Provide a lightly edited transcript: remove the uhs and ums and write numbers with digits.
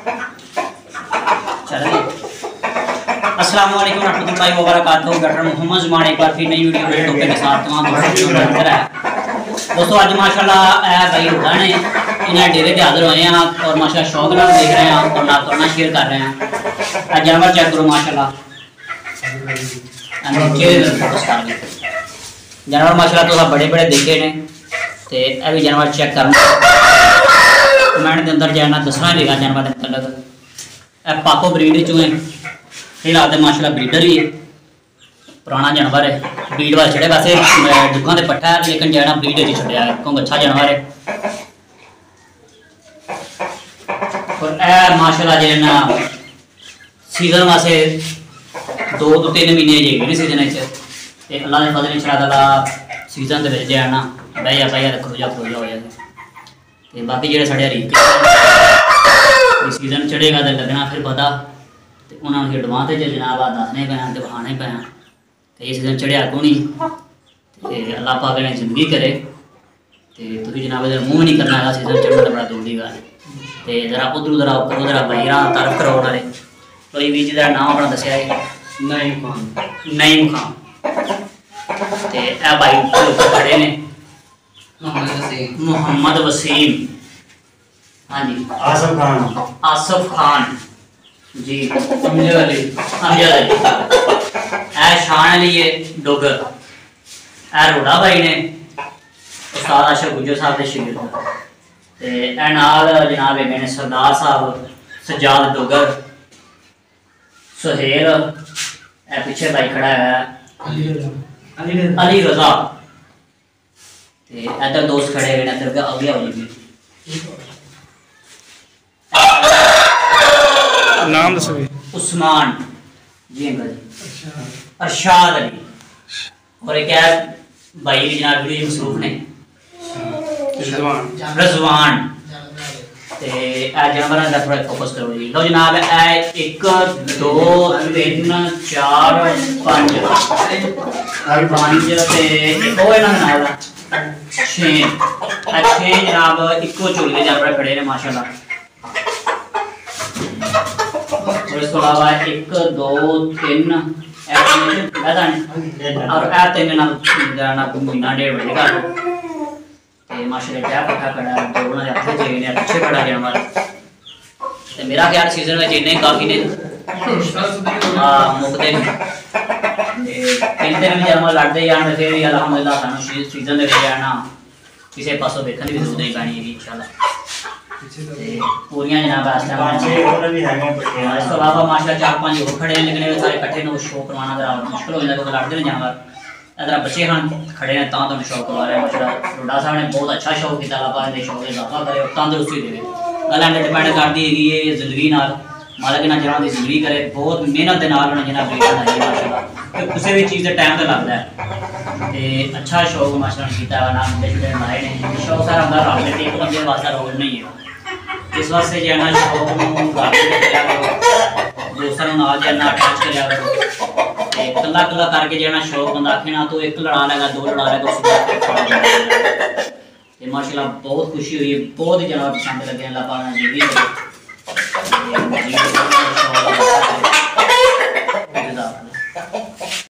चलिए, अस्सलाम वालेकुम रहमतुल्लाहि व बरकातहू। डॉक्टर मोहम्मद जुमान एक बार फिर नई वीडियो में टॉपिक के साथ तमाम दोस्तों को अंदर है। दोस्तों आज माशाल्लाह ए भाई रुड़ा ने इन्हें डेरे पे हाजिर हुए हैं और माशाल्लाह शौक नाल देख रहे हैं और ना करना शेयर कर रहे हैं। जानवर चेक करो माशाल्लाह, जानवर माशाल्लाह तो बड़े बड़े देखे ने ते ए भी जानवर चेक करना कमेंट के अंदर जाना दसना लेगा जानवर के मतलब ए पाको ब्रीड चूहे फिलहाल तो माशाल्लाह ब्रीडर ही है, पुराना जानवर है, ब्रीड वाले छड़े वैसे दुखा से पट्टा है लेकिन जाना ब्रीड ही छड़िया है क्योंकि अच्छा जानवर है। और ए माशाल्लाह जो ना सीजन वास्ते 2 तो 3 महीने जेगी नहीं सीजन से अल्लाह ने फजल इंशाअल्लाह सीजन के जो है ना बह जा खरोजा हो जाए। बाकी जो साढ़े रीक सीजन चढ़ेगा तो लगना फिर पता तो उन्होंने एडवांस जनाब दसने पे तो बहाने पे तो ये सीजन चढ़िया को नहीं तो अल्लाह पाक ने जिंदगी करे तो जनाब इधर मुँह नहीं करना है सीजन चढ़ना तो बड़ा दूर की गल तो जरा उधर जरा करो जरा भाई तारफ करो उन्होंने कोई भी जरा नाम अपना दसिया है नईम खान तो यह भाई खड़े ने मोहम्मद वसीम, हाँ जी आसफ खान जी, अमजद शान अली है डोगर ए रोड़ा भाई ने उस्ताद आशा गुजर साहब के शागिर्द नाल जनाब है सरदार साहब सजाद डोगर सुहेल ए पीछे भाई खड़ा है अली रजा इधर दोस्त खड़े हुए इधर आगे हो जाएंगे। नाम दसो उस्मान जी अंकल जी, अरशाद अली और एक है भाई भी जनाब वीडियो मसरूफ ने रजवान ते ए जानवरां दा थोड़ा फोकस करो जी। लो जनाब ए 1 2 3 4 5 ते एक और इन्हां दे नाल 6 जनाब इको झोली दे जानवर खड़े ने माशाल्लाह। और इसके अलावा 1 2 3 और ए 3 ना महीना 1.5 बजे का ते माशाल्लाह क्या पक्का खड़ा है दोनों ने अच्छे जगह ने अच्छे खड़ा जानवर ते मेरा ख्याल सीजन में इन्ने काफी ने मुकते तीन भी जानवर लड़ते जान फिर भी अल्हम्दुलिल्लाह सानू सीजन दे जाना किसी पासों देखने की जरूरत नहीं पैनी है इंशाल्लाह पूरियां जनाब इसके अलावा माशाल्लाह 4-5 और खड़े हैं लेकिन ये सारे इकट्ठे ने शो करवाना जरा मुश्किल हो जाता है लड़ते हैं जानवर इधर बच्चे हैं खड़े हैं तो शौक करवा रहे हैं माशाल्लाह। रोड़ा साहब ने बहुत अच्छा शौक किया, अल्लाह पाक ने शौक इजाफा करे और तंदुरुस्ती दे गल एंड डिपेंड करती है ये जिंदगी नाल मालिक ना जनाब की जिंदगी करे बहुत मेहनत के नाल जनाब बनाई माशाल्लाह तो किसी भी चीज़ का टाइम तो लगता है तो अच्छा शौक माशाल्लाह किया ना मुंडे छुटे बनाए ने शौक सारा अंदर रल के एक बंदे वास्ते रोल नहीं है इस वास्ते जो है ना शौक दोस्तों नाल जो है अटैच करा करो कला कला करके जो है शौक बंदा आखे ना तो 1 लड़ा लेगा 2 लड़ा लेगा माशाल्लाह बहुत खुशी हुई, बहुत ही जानवर पसंद लगे अल्लाह पाक ने जो भी